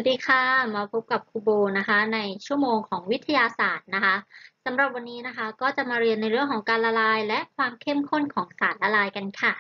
วัสดีค่ะมาพบกับครูโบนะคะในชั่วโมงของวิทยาศาสตร์นะคะสำหรับวันนี้นะคะก็จะมาเรียนในเรื่องของการละลายและความเข้มข้นของสารละลายกันค่ะ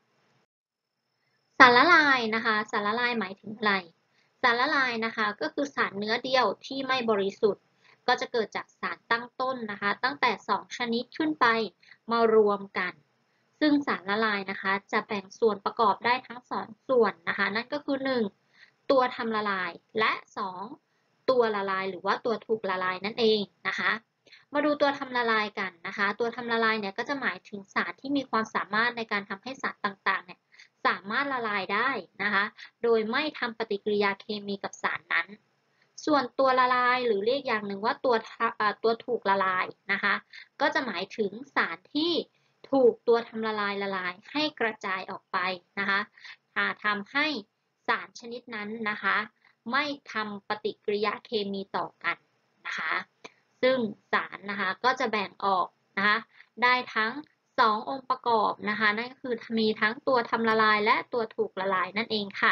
สารละลายนะคะสารละลายหมายถึงอะไรสารละลายนะคะก็คือสารเนื้อเดียวที่ไม่บริสุทธิ์ก็จะเกิดจากสารตั้งต้นนะคะตั้งแต่2ชนิดขึ้นไปมารวมกันซึ่งสารละลายนะคะจะแบ่งส่วนประกอบได้ทั้ง2ส่วนนะคะนั่นก็คือ1ตัวทำละลายและ2ตัวละลายหรือว่าตัวถูกละลายนั่นเองนะคะมาดูตัวทำละลายกันนะคะตัวทำละลายเนี่ยก็จะหมายถึงสารที่มีความสามารถในการทำให้สารต่างๆเนี่ยสามารถละลายได้นะคะโดยไม่ทำปฏิกิริยาเคมีกับสารนั้นส่วนตัวละลายหรือเรียกอย่างหนึ่งว่าตัวถูกละลายนะคะก็จะหมายถึงสารที่ถูกตัวทำละลายให้กระจายออกไปนะคะทำให้สารชนิดนั้นนะคะไม่ทำปฏิกิริยาเคมีต่อกันนะคะซึ่งสารนะคะก็จะแบ่งออกนะคะได้ทั้ง2องค์ประกอบนะคะนั่นก็คือมีทั้งตัวทำละลายและตัวถูกละลายนั่นเองค่ะ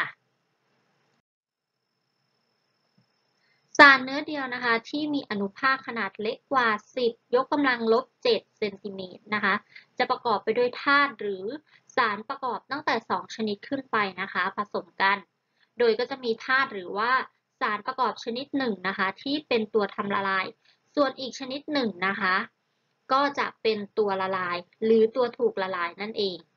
สารเนื้อเดียวนะคะที่มีอนุภาคขนาดเล็กกว่า10ยกกำลังลบ7เซนติเมตรนะคะจะประกอบไปด้วยธาตุหรือสารประกอบตั้งแต่2ชนิดขึ้นไปนะคะผสมกันโดยก็จะมีธาตุหรือว่าสารประกอบชนิดหนึ่งนะคะที่เป็นตัวทำละลายส่วนอีกชนิดหนึ่งนะคะก็จะเป็นตัวละลายหรือตัวถูกละลายนั่นเอง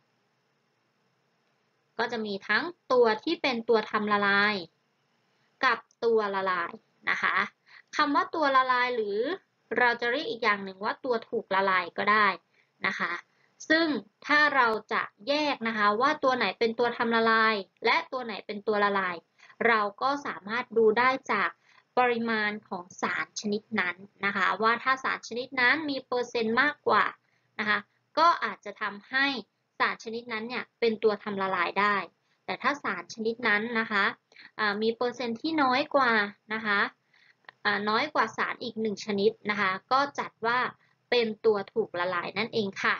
ก็จะมีทั้งตัวที่เป็นตัวทำละลายกับตัวละลายนะคะคำว่าตัวละลายหรือเราจะเรียกอีกอย่างหนึ่งว่าตัวถูกละลายก็ได้นะคะซึ่งถ้าเราจะแยกนะคะว่าตัวไหนเป็นตัวทำละลายและตัวไหนเป็นตัวละลายเราก็สามารถดูได้จากปริมาณของสารชนิดนั้นนะคะว่าถ้าสารชนิดนั้นมีเปอร์เซ็นต์มากกว่านะคะก็อาจจะทำให้สารชนิดนั้นเนี่ยเป็นตัวทำละลายได้แต่ถ้าสารชนิดนั้นนะคะมีเปอร์เซ็นต์ที่น้อยกว่านะคะน้อยกว่าสารอีก1ชนิดนะคะก็จัดว่าเป็นตัวถูกละลายนั่นเองค่ะ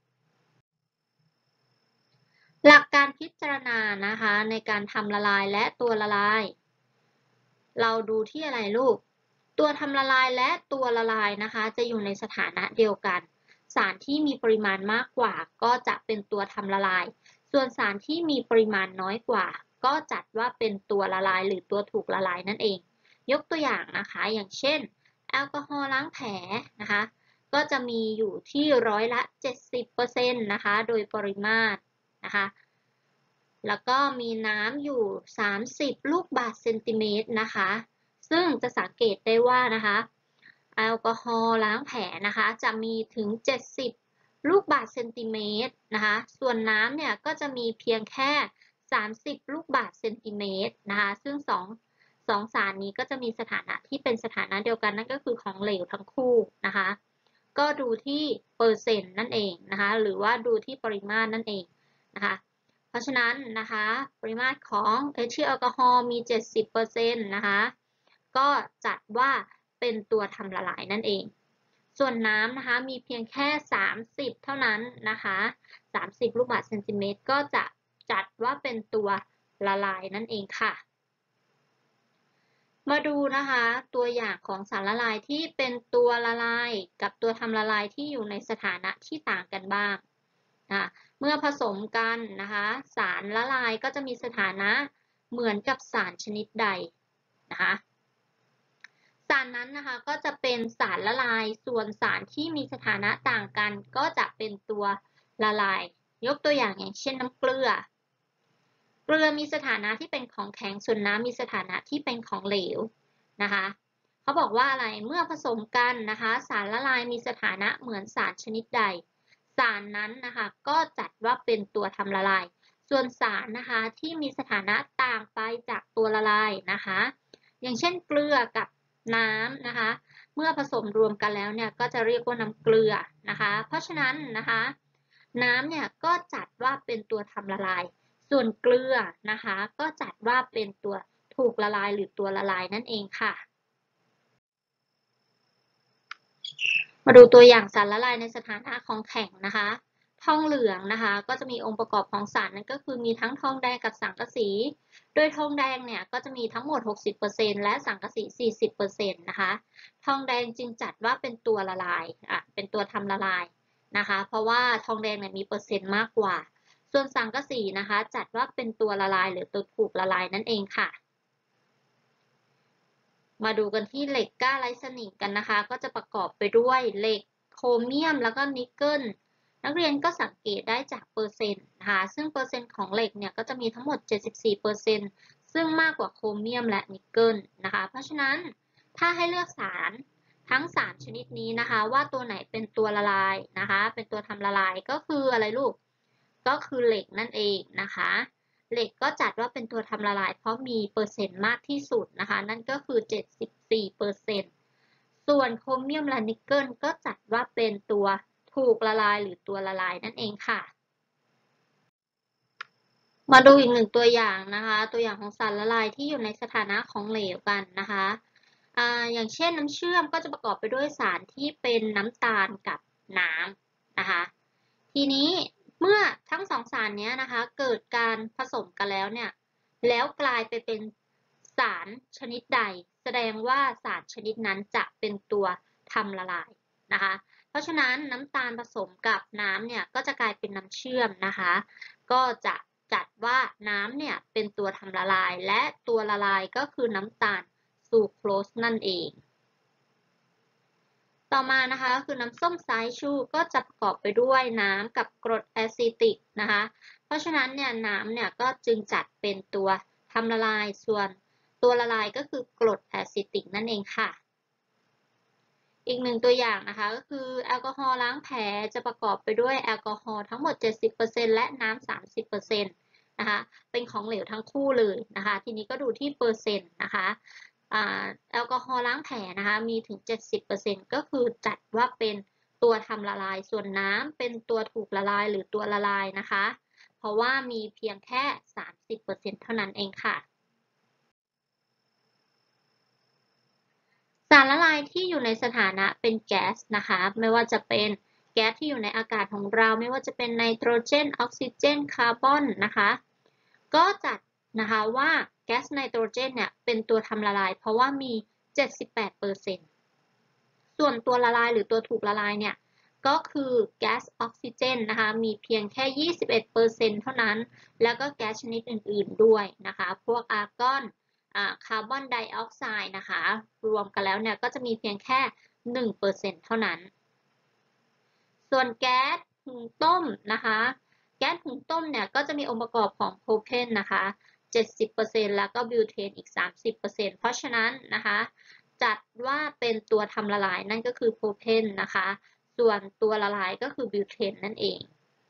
หลักการพิจารณานะคะในการทำละลายและตัวละลายเราดูที่อะไรลูกตัวทำละลายและตัวละลายนะคะจะอยู่ในสถานะเดียวกันสารที่มีปริมาณมากกว่าก็จะเป็นตัวทำละลายส่วนสารที่มีปริมาณน้อยกว่าก็จัดว่าเป็นตัวละลายหรือตัวถูกละลายนั่นเองยกตัวอย่างนะคะอย่างเช่นแอลกอฮอล์ล้างแผลนะคะก็จะมีอยู่ที่ร้อยละ70%นะคะโดยปริมาตรนะคะแล้วก็มีน้ำอยู่30ลูกบาศก์เซนติเมตรนะคะซึ่งจะสังเกตได้ว่านะคะแอลกอฮอล์ล้างแผลนะคะจะมีถึง70ลูกบาศก์เซนติเมตรนะคะส่วนน้ำเนี่ยก็จะมีเพียงแค่30ลูกบาศก์เซนติเมตรนะคะซึ่งสองสารนี้ก็จะมีสถานะที่เป็นสถานะเดียวกันนั่นก็คือของเหลวทั้งคู่นะคะก็ดูที่เปอร์เซ็นต์นั่นเองนะคะหรือว่าดูที่ปริมาตรนั่นเองนะคะเพราะฉะนั้นนะคะปริมาตรของเอทิลแอลกอฮอล์มี70%นะคะก็จัดว่าเป็นตัวทำละลายนั่นเองส่วนน้ำนะคะมีเพียงแค่30เท่านั้นนะคะ30ลูกบาศก์เซนติเมตรก็จะจัดว่าเป็นตัวละลายนั่นเองค่ะมาดูนะคะตัวอย่างของสารละลายที่เป็นตัวละลายกับตัวทำละลายที่อยู่ในสถานะที่ต่างกันบ้างเมื่อผสมกันนะคะสารละลายก็จะมีสถานะเหมือนกับสารชนิดใดนะคะสารนั้นนะคะก็จะเป็นสารละลายส่วนสารที่มีสถานะต่างกันก็จะเป็นตัวละลายยกตัวอย่างเช่นน้ำเกลือเกลือมีสถานะที่เป็นของแข็งส่วนน้ำมีสถานะที่เป็นของเหลวนะคะเขาบอกว่าอะไรเมื่อผสมกันนะคะสารละลายมีสถานะเหมือนสารชนิดใดสารนั้นนะคะก็จัดว่าเป็นตัวทำละลายส่วนสารนะคะที่มีสถานะต่างไปจากตัวละลายนะคะอย่างเช่นเกลือกับน้ำนะคะเมื่อผสมรวมกันแล้วเนี่ยก็จะเรียกว่าน้ำเกลือนะคะเพราะฉะนั้นนะคะน้ำเนี่ยก็จัดว่าเป็นตัวทำละลายส่วนเกลือนะคะก็จัดว่าเป็นตัวถูกละลายหรือตัวละลายนั่นเองค่ะมาดูตัวอย่างสารละลายในสถานะของแข็งนะคะททองเหลืองนะคะก็จะมีองค์ประกอบของสารนั่นก็คือมีทั้งทองแดงกับสังกะสีโดยทองแดงเนี่ยก็จะมีทั้งหมด 60% และสังกะสี 40% นะคะทองแดงจึงจัดว่าเป็นตัวละลายเป็นตัวทำละลายนะคะเพราะว่าทองแดงเนี่ยมีเปอร์เซ็นต์มากกว่าส่วนสังกะสีนะคะจัดว่าเป็นตัวละลายหรือตัวถูกละลายนั่นเองค่ะมาดูกันที่เหล็กก้าไร้สนิมกันนะคะก็จะประกอบไปด้วยเหล็กโครเมียมแล้วก็นิกเกิลนักเรียนก็สังเกตได้จากเปอร์เซ็นต์นะคะซึ่งเปอร์เซ็นต์ของเหล็กเนี่ยก็จะมีทั้งหมด 74% ซึ่งมากกว่าโครเมียมและนิกเกิลนะคะเพราะฉะนั้นถ้าให้เลือกสารทั้ง3ชนิดนี้นะคะว่าตัวไหนเป็นตัวละลายนะคะเป็นตัวทำละลายก็คืออะไรลูกก็คือเหล็กนั่นเองนะคะเหล็กก็จัดว่าเป็นตัวทำละลายเพราะมีเปอร์เซ็นต์มากที่สุดนะคะนั่นก็คือ 74% ส่วนโครเมียมและนิกเกิลก็จัดว่าเป็นตัวถูกละลายหรือตัวละลายนั่นเองค่ะมาดูอีกหนึ่งตัวอย่างนะคะตัวอย่างของสารละลายที่อยู่ในสถานะของเหลวกันนะคะอย่างเช่นน้ำเชื่อมก็จะประกอบไปด้วยสารที่เป็นน้ำตาลกับน้ำนะคะทีนี้เมื่อทั้งสองสารนี้นะคะเกิดการผสมกันแล้วเนี่ยแล้วกลายไปเป็นสารชนิดใดแสดงว่าสารชนิดนั้นจะเป็นตัวทำละลายนะคะเพราะฉะนั้นน้ำตาลผสมกับน้ำเนี่ยก็จะกลายเป็นน้ำเชื่อมนะคะก็จะจัดว่าน้ำเนี่ยเป็นตัวทำละลายและตัวละลายก็คือน้ำตาลซูโครสนั่นเองต่อมานะคะคือน้ำส้มสายชูก็จะประกอบไปด้วยน้ำกับกรดแอซิติกนะคะเพราะฉะนั้นเนี่ยน้ำเนี่ยก็จึงจัดเป็นตัวทำละลายส่วนตัวละลายก็คือกรดแอซิติกนั่นเองค่ะอีกหนึ่งตัวอย่างนะคะก็คือแอลกอฮอล์ล้างแผลจะประกอบไปด้วยแอลกอฮอล์ทั้งหมด 70% และน้ำ 30%นะคะเป็นของเหลวทั้งคู่เลยนะคะทีนี้ก็ดูที่เปอร์เซ็นต์นะคะแอลกอฮอล์ล้างแผลนะคะมีถึง 70% ก็คือจัดว่าเป็นตัวทำละลายส่วนน้ำเป็นตัวถูกละลายหรือตัวละลายนะคะเพราะว่ามีเพียงแค่ 30% เท่านั้นเองค่ะ สารละลายที่อยู่ในสถานะเป็นแก๊สนะคะไม่ว่าจะเป็นแก๊สที่อยู่ในอากาศของเราไม่ว่าจะเป็นไนโตรเจนออกซิเจนคาร์บอนนะคะก็จัดนะคะว่าแก๊สไนโตรเจนเนี่ยเป็นตัวทำละลายเพราะว่ามี 78% ส่วนตัวละลายหรือตัวถูกละลายเนี่ยก็คือแก๊สออกซิเจนนะคะมีเพียงแค่ 21% เท่านั้นแล้วก็แก๊สชนิดอื่นๆด้วยนะคะพวกอาร์กอนคาร์บอนไดออกไซด์นะคะรวมกันแล้วเนี่ยก็จะมีเพียงแค่ 1% เท่านั้นส่วนแก๊สหุงต้มนะคะแก๊สหุงต้มเนี่ยก็จะมีองค์ประกอบของโพรเพนนะคะ 70% แล้วก็บิวเทนอีก 30% เพราะฉะนั้นนะคะจัดว่าเป็นตัวทำละลายนั่นก็คือโพรเพนนะคะส่วนตัวละลายก็คือบิวเทนนั่นเอง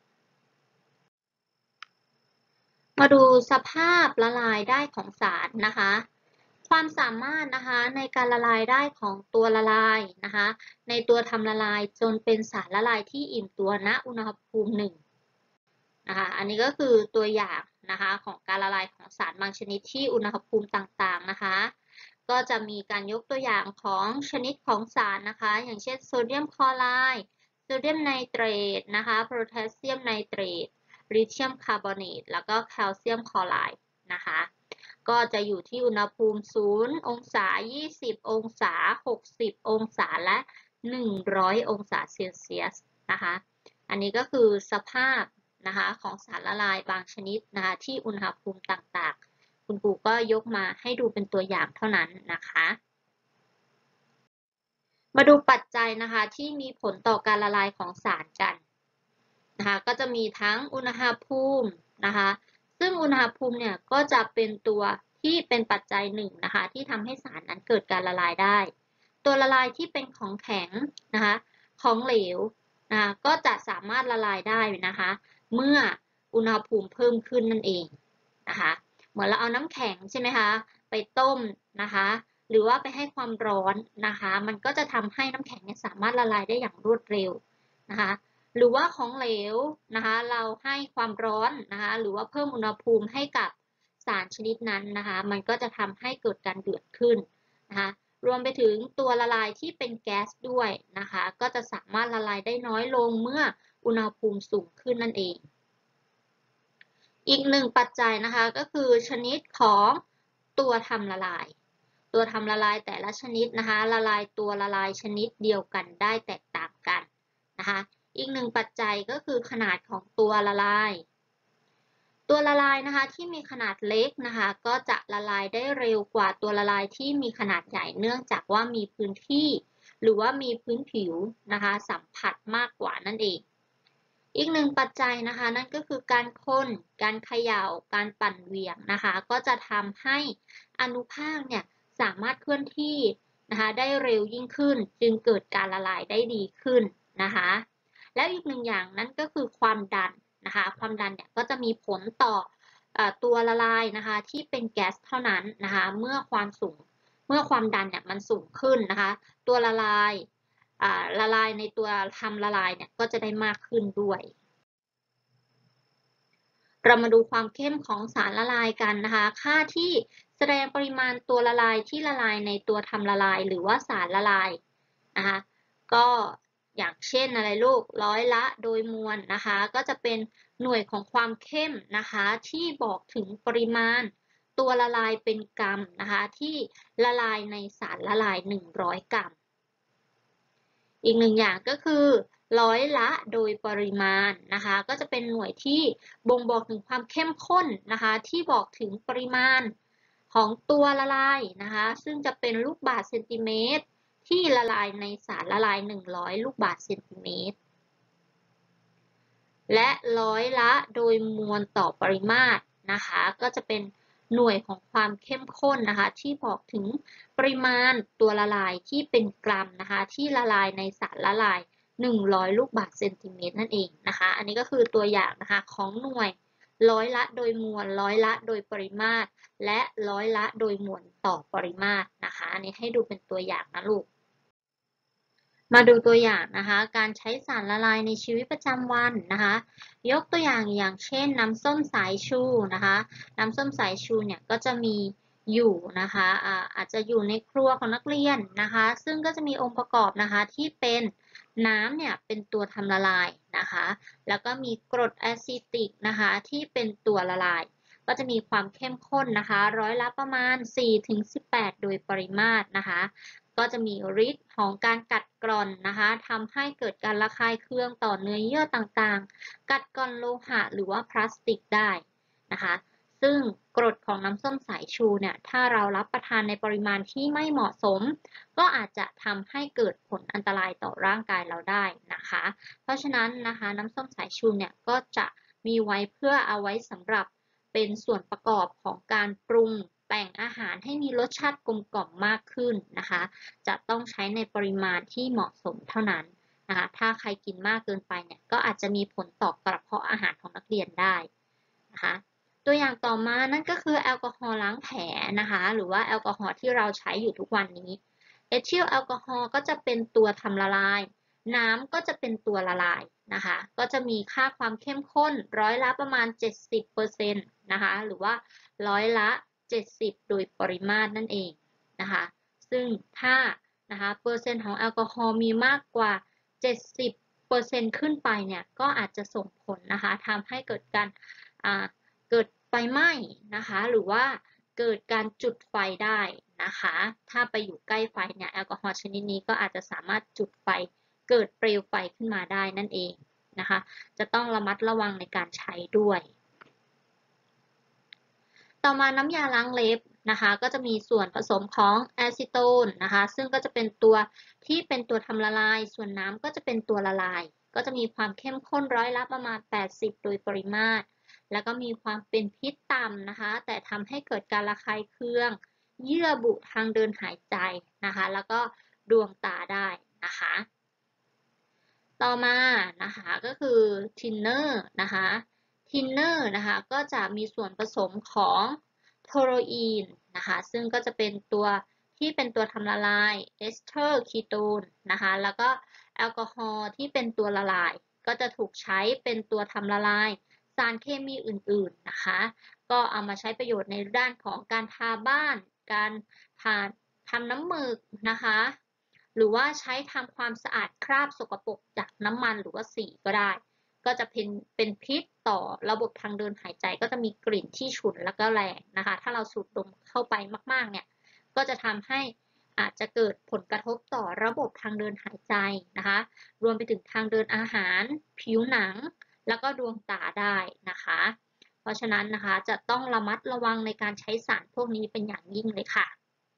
มาดูสภาพละลายได้ของสารนะคะความสามารถนะคะในการละลายได้ของตัวละลายนะคะในตัวทำละลายจนเป็นสารละลายที่อิ่มตัวณอุณหภูมิ1นะคะอันนี้ก็คือตัวอย่างนะคะของการละลายของสารบางชนิดที่อุณหภูมิต่างๆนะคะก็จะมีการยกตัวอย่างของชนิดของสารนะคะอย่างเช่นโซเดียมคลอไรด์โซเดียมไนเตรตนะคะโพแทสเซียมไนเตรตลิเธียมคาร์บอเนตแล้วก็แคลเซียมคลอไรด์นะคะก็จะอยู่ที่อุณหภูมิ0องศา20องศา60องศาและ100องศาเซลเซียสนะคะอันนี้ก็คือสภาพนะคะของสารละลายบางชนิดนะคะที่อุณหภูมิต่างๆคุณครูก็ยกมาให้ดูเป็นตัวอย่างเท่านั้นนะคะมาดูปัจจัยนะคะที่มีผลต่อการละลายของสารกันนะคะก็จะมีทั้งอุณหภูมินะคะซึ่งอุณหภูมิเนี่ยก็จะเป็นตัวที่เป็นปัจจัยหนึ่งนะคะที่ทำให้สารนั้นเกิดการละลายได้ตัวละลายที่เป็นของแข็งนะคะของเหลวนะคะก็จะสามารถละลายได้นะคะเมื่ออุณหภูมิเพิ่มขึ้นนั่นเองนะคะเหมือนเราเอาน้ำแข็งใช่ไหมคะไปต้มนะคะหรือว่าไปให้ความร้อนนะคะมันก็จะทำให้น้ำแข็งเนี่ยสามารถละลายได้อย่างรวดเร็วนะคะหรือว่าของเหลวนะคะเราให้ความร้อนนะคะหรือว่าเพิ่มอุณหภูมิให้กับสารชนิดนั้นนะคะมันก็จะทำให้เกิดการเดือดขึ้นนะคะรวมไปถึงตัวละลายที่เป็นแก๊สด้วยนะคะก็จะสามารถละลายได้น้อยลงเมื่ออุณหภูมิสูงขึ้นนั่นเอง อีกหนึ่งปัจจัยนะคะก็คือชนิดของตัวทำละลาย ตัวทำละลายแต่ละชนิดนะคะละลายตัวละลายชนิดเดียวกันได้แตกต่างกันนะคะอีกหนึ่งปัจจัยก็คือขนาดของตัวละลาย ตัวละลายนะคะที่มีขนาดเล็กนะคะก็จะละลายได้เร็วกว่าตัวละลายที่มีขนาดใหญ่เนื่องจากว่ามีพื้นที่หรือว่ามีพื้นผิวนะคะสัมผัสมากกว่านั่นเอง อีกหนึ่งปัจจัยนะคะนั่นก็คือการคนการเขย่าการปั่นเหวี่ยงนะคะก็จะทำให้อนุภาคเนี่ยสามารถเคลื่อนที่นะคะได้เร็วยิ่งขึ้นจึงเกิดการละลายได้ดีขึ้นนะคะแล้วอีกหนึ่งอย่างนั่นก็คือความดันนะคะความดันเนี่ยก็จะมีผลต่อตัวละลายนะคะที่เป็นแก๊สเท่านั้นนะคะเมื่อความดันเนี่ยมันสูงขึ้นนะคะตัวละลายละลายในตัวทำละลายเนี่ยก็จะได้มากขึ้นด้วย เรามาดูความเข้มของสารละลายกันนะคะ ค่าที่แสดงปริมาณตัวละลายที่ละลายในตัวทำละลายหรือว่าสารละลายนะคะก็อย่างเช่นอะไรลูกร้อยละโดยมวลนะคะก็จะเป็นหน่วยของความเข้มนะคะที่บอกถึงปริมาณตัวละลายเป็นกรัมนะคะที่ละลายในสารละลาย100กรัม อีกหนึ่งอย่างก็คือร้อยละโดยปริมาณนะคะก็จะเป็นหน่วยที่บ่งบอกถึงความเข้มข้นนะคะที่บอกถึงปริมาณของตัวละลายนะคะซึ่งจะเป็นลูกบาศก์เซนติเมตรที่ละลายในสารละลาย100ลูกบาศก์เซนติเมตรและร้อยละโดยมวลต่อปริมาตรนะคะก็จะเป็นหน่วยของความเข้มข้นนะคะที่บอกถึงปริมาณตัวละลายที่เป็นกรัมนะคะที่ละลายในสารละลาย100ลูกบาศก์เซนติเมตรนั่นเองนะคะอันนี้ก็คือตัวอย่างนะคะของหน่วยร้อยละโดยมวลร้อยละโดยปริมาตรและร้อยละโดยมวลต่อปริมาตรนะคะอันนี้ให้ดูเป็นตัวอย่างนะลูก มาดูตัวอย่างนะคะการใช้สารละลายในชีวิตประจำวันนะคะยกตัวอย่างเช่นน้ำส้มสายชูนะคะน้ำส้มสายชูเนี่ยก็จะมีอยู่นะคะอาจจะอยู่ในครัวของนักเรียนนะคะซึ่งก็จะมีองค์ประกอบนะคะที่เป็นน้ำเนี่ยเป็นตัวทำละลายนะคะแล้วก็มีกรดอะซิติกนะคะที่เป็นตัวละลายก็จะมีความเข้มข้นนะคะร้อยละประมาณ 4-18 โดยปริมาตรนะคะก็จะมีฤทธิ์ของการกัดกร่อนนะคะทำให้เกิดการระคายเคืองต่อเนื้อเยื่อต่างๆกัดกร่อนโลหะหรือว่าพลาสติกได้นะคะซึ่งกรดของน้ำส้มสายชูเนี่ยถ้าเรารับประทานในปริมาณที่ไม่เหมาะสมก็อาจจะทำให้เกิดผลอันตรายต่อร่างกายเราได้นะคะเพราะฉะนั้นนะคะน้ำส้มสายชูเนี่ยก็จะมีไว้เพื่อเอาไว้สำหรับเป็นส่วนประกอบของการปรุงแต่งอาหารให้มีรสชาติกลมกล่อมมากขึ้นนะคะจะต้องใช้ในปริมาณที่เหมาะสมเท่านั้นนะคะถ้าใครกินมากเกินไปเนี่ยก็อาจจะมีผลต่อกระเพาะอาหารของนักเรียนได้นะคะตัวอย่างต่อมานั่นก็คือแอลกอฮอล์ล้างแผลนะคะหรือว่าแอลกอฮอล์ที่เราใช้อยู่ทุกวันนี้เอทิลแอลกอฮอล์ก็จะเป็นตัวทำละลายน้ำก็จะเป็นตัวละลายนะคะก็จะมีค่าความเข้มข้นร้อยละประมาณ 70%นะคะหรือว่าร้อยละ70โดยปริมาตรนั่นเองนะคะซึ่งถ้านะคะเปอร์เซ็นต์ของแอลกอฮอล์มีมากกว่า70%ขึ้นไปเนี่ยก็อาจจะส่งผลนะคะทำให้เกิดการเกิดไฟไหม้นะคะหรือว่าเกิดการจุดไฟได้นะคะถ้าไปอยู่ใกล้ไฟเนี่ยแอลกอฮอล์ชนิดนี้ก็อาจจะสามารถจุดไฟเกิดเปลวไฟขึ้นมาได้นั่นเองนะคะจะต้องระมัดระวังในการใช้ด้วยต่อมาน้ำยาล้างเล็บนะคะก็จะมีส่วนผสมของอะซิโตนนะคะซึ่งก็จะเป็นตัวที่เป็นตัวทำละลายส่วนน้ำก็จะเป็นตัวละลายก็จะมีความเข้มข้นร้อยละประมาณ80โดยปริมาตรแล้วก็มีความเป็นพิษต่ำนะคะแต่ทำให้เกิดการระคายเคืองเยื่อบุทางเดินหายใจนะคะแล้วก็ดวงตาได้นะคะต่อมานะคะก็คือทินเนอร์นะคะทินเนอร์นะคะก็จะมีส่วนผสมของโทโรอีนนะคะซึ่งก็จะเป็นตัวที่เป็นตัวทำละลายเอสเตอร์คีโตนนะคะแล้วก็แอลกอฮอล์ที่เป็นตัวละลายก็จะถูกใช้เป็นตัวทำละลายสารเคมีอื่นๆนะคะก็เอามาใช้ประโยชน์ในด้านของการทาบ้านการทำน้ำหมึกนะคะหรือว่าใช้ทำความสะอาดคราบสกปรกจากน้ำมันหรือว่าสีก็ได้ก็จะเป็นพิษต่อระบบทางเดินหายใจก็จะมีกลิ่นที่ฉุนแล้วก็แรงนะคะถ้าเราสูดดมเข้าไปมากๆเนี่ยก็จะทำให้อาจจะเกิดผลกระทบต่อระบบทางเดินหายใจนะคะรวมไปถึงทางเดินอาหารผิวหนังแล้วก็ดวงตาได้นะคะเพราะฉะนั้นนะคะจะต้องระมัดระวังในการใช้สารพวกนี้เป็นอย่างยิ่งเลยค่ะ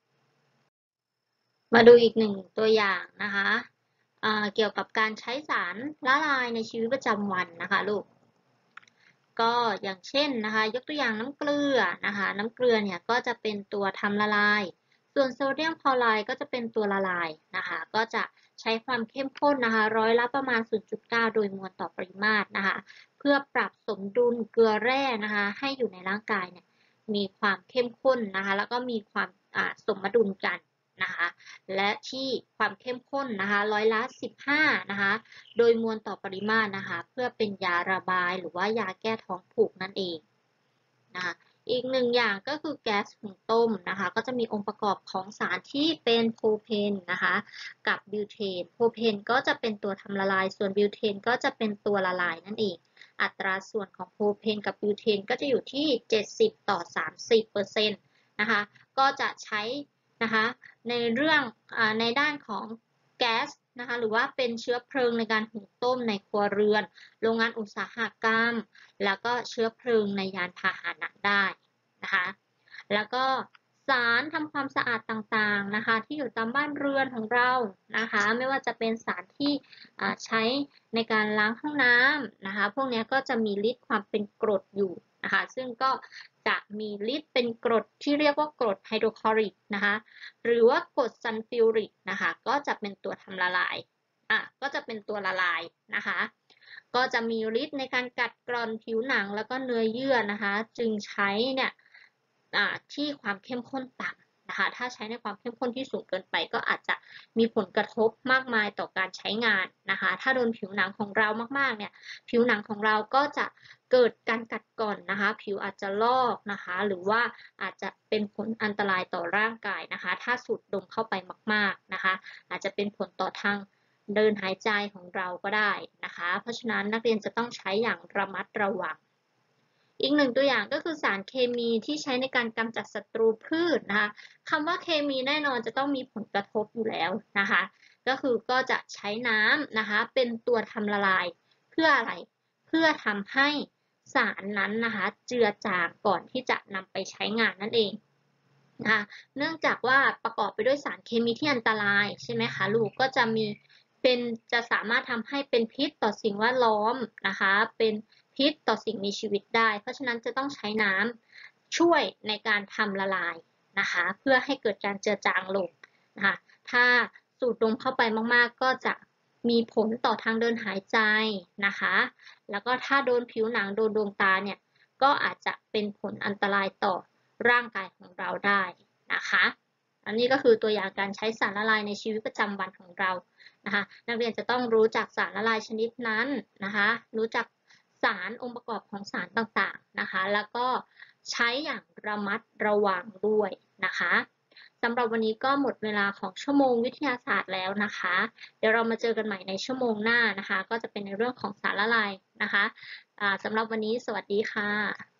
มาดูอีกหนึ่งตัวอย่างนะคะเกี่ยวกับการใช้สารละลายในชีวิตประจำวันนะคะลูกก็อย่างเช่นนะคะยกตัวอย่างน้ำเกลือนะคะน้ำเกลือเนี่ยก็จะเป็นตัวทำละลายส่วนโซเดียมคลอไรด์ก็จะเป็นตัวละลายนะคะก็จะใช้ความเข้มข้นนะคะร้อยละประมาณ 0.9 โดยมวลต่อปริมาตรนะคะเพื่อปรับสมดุลเกลือแร่นะคะให้อยู่ในร่างกายเนี่ยมีความเข้มข้นนะคะแล้วก็มีความสมดุลกันนะคะและที่ความเข้มข้นนะคะร้อยละ15นะคะโดยมวลต่อปริมาตรนะคะเพื่อเป็นยาระบายหรือว่ายาแก้ท้องผูกนั่นเองนะคะอีกหนึ่งอย่างก็คือแก๊สหุงต้มนะคะก็จะมีองค์ประกอบของสารที่เป็นโพเพนนะคะกับบิวเทนโพเพนก็จะเป็นตัวทำละลายส่วนบิวเทนก็จะเป็นตัวละลายนั่นเองอัตราส่วนของโพเพนกับบิวเทนก็จะอยู่ที่70 ต่อ 30%นะคะก็จะใช้นะคะในเรื่องในด้านของแก๊สนะคะหรือว่าเป็นเชื้อเพลิงในการหุงต้มในครัวเรือนโรงงานอุตสาหกรรมแล้วก็เชื้อเพลิงในยานพาหนะได้นะคะแล้วก็สารทำความสะอาดต่างๆนะคะที่อยู่ตามบ้านเรือนของเรานะคะไม่ว่าจะเป็นสารที่ใช้ในการล้างห้องน้ำนะคะพวกนี้ก็จะมีฤทธิ์ความเป็นกรดอยู่นะคะซึ่งก็จะมีฤทธิ์เป็นกรดที่เรียกว่ากรดไฮโดรคลอริกนะคะหรือว่ากรดซัลฟิวริกนะคะก็จะเป็นตัวทำละลายก็จะเป็นตัวละลายนะคะก็จะมีฤทธิ์ในการกัดกร่อนผิวหนังแล้วก็เนื้อเยื่อนะคะจึงใช้เนี่ยที่ความเข้มข้นต่ำนะคะถ้าใช้ในความเข้มข้นที่สูงเกินไปก็อาจจะมีผลกระทบมากมายต่อการใช้งานนะคะถ้าโดนผิวหนังของเรามากๆเนี่ยผิวหนังของเราก็จะเกิดการกัดกร่อนนะคะผิวอาจจะลอกนะคะหรือว่าอาจจะเป็นผลอันตรายต่อร่างกายนะคะถ้าสูดดมเข้าไปมากๆนะคะอาจจะเป็นผลต่อทางเดินหายใจของเราก็ได้นะคะเพราะฉะนั้นนักเรียนจะต้องใช้อย่างระมัดระวังอีกหนึ่งตัวอย่างก็คือสารเคมีที่ใช้ในการกำจัดศัตรูพืชนะคะคำว่าเคมีแน่นอนจะต้องมีผลกระทบอยู่แล้วนะคะก็คือก็จะใช้น้ำนะคะเป็นตัวทำละลายเพื่ออะไรเพื่อทำให้สารนั้นนะคะเจือจางก่อนที่จะนำไปใช้งานนั่นเองนะคะเนื่องจากว่าประกอบไปด้วยสารเคมีที่อันตรายใช่ไหมคะลูกก็จะมีจะสามารถทำให้เป็นพิษต่อสิ่งแวดล้อมนะคะเป็นพิษต่อสิ่งมีชีวิตได้เพราะฉะนั้นจะต้องใช้น้ำช่วยในการทำละลายนะคะเพื่อให้เกิดการเจือจางลงนะคะถ้าสูดดมเข้าไปมากๆก็จะมีผลต่อทางเดินหายใจนะคะแล้วก็ถ้าโดนผิวหนังโดนดวงตาเนี่ยก็อาจจะเป็นผลอันตรายต่อร่างกายของเราได้นะคะอันนี้ก็คือตัวอย่างการใช้สารละลายในชีวิตประจำวันของเรานะคะนักเรียนจะต้องรู้จักสารละลายชนิดนั้นนะคะรู้จักสารองค์ประกอบของสารต่างๆนะคะแล้วก็ใช้อย่างระมัดระวังด้วยนะคะสำหรับวันนี้ก็หมดเวลาของชั่วโมงวิทยาศาสตร์แล้วนะคะเดี๋ยวเรามาเจอกันใหม่ในชั่วโมงหน้านะคะก็จะเป็นในเรื่องของสารละลายนะคะสำหรับวันนี้สวัสดีค่ะ